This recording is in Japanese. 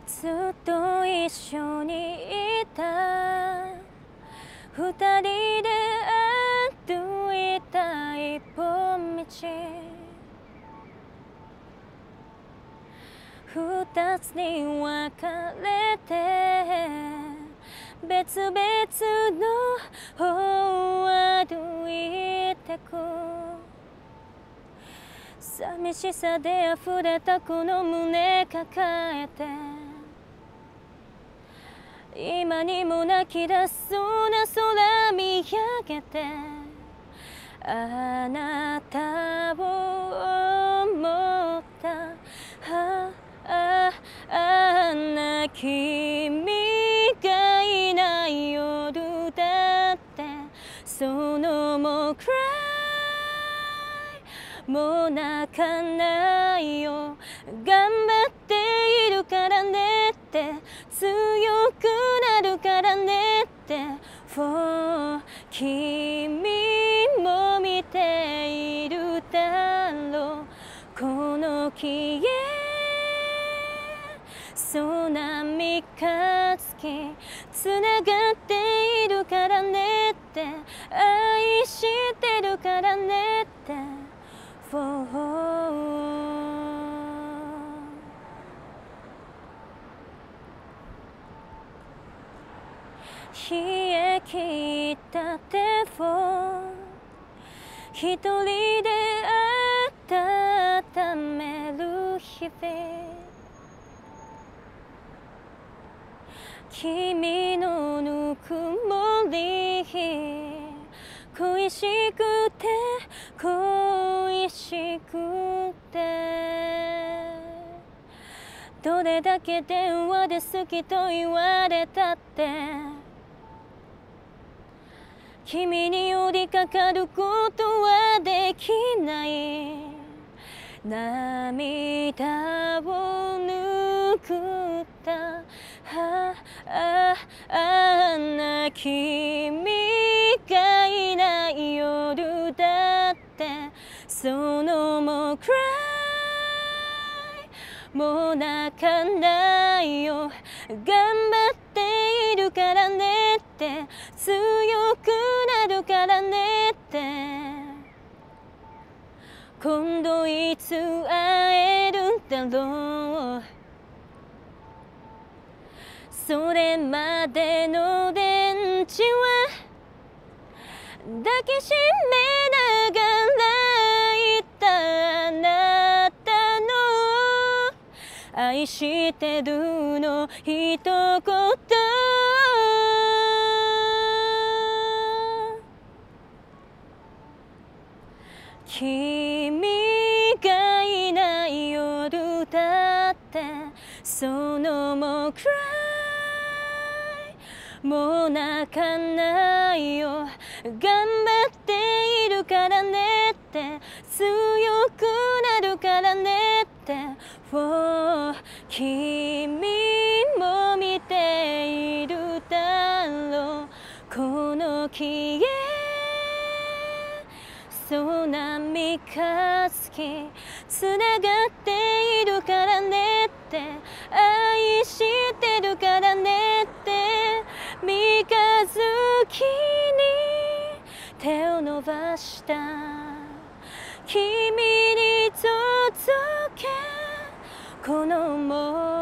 ずっと一緒にいた二人で歩いた一本道二つに分かれて別々の方を歩いてく寂しさで溢れたこの胸抱えて今にも泣き出そうな空見上げてあなたを思ったあんな君がいない夜だってそのもうくらいもう泣かないよ頑張っているからねって強くなるからねって君も見ているだろうこの木へそうな三日月つながっているからねって愛してるからねって冷え切った手を一人で温める日々君のぬくもり恋しくて恋しくてどれだけ電話で好きと言われたって君に寄りかかることはできない涙をぬくったあんな君がいない夜だってそのもうくらいもう泣かないよ頑張っているからねって強くなるからねって今度いつ会えるんだろうそれまでの電池は抱きしめながら言ったあなたの愛してるの一言君がいない夜だってそのもうくらいもう泣かないよ頑張っているからねって強くなるからねって君も見ているだろうこの木へそうな三日月つながっているからねって愛してるからねって三日月に手を伸ばした君に届けこの想い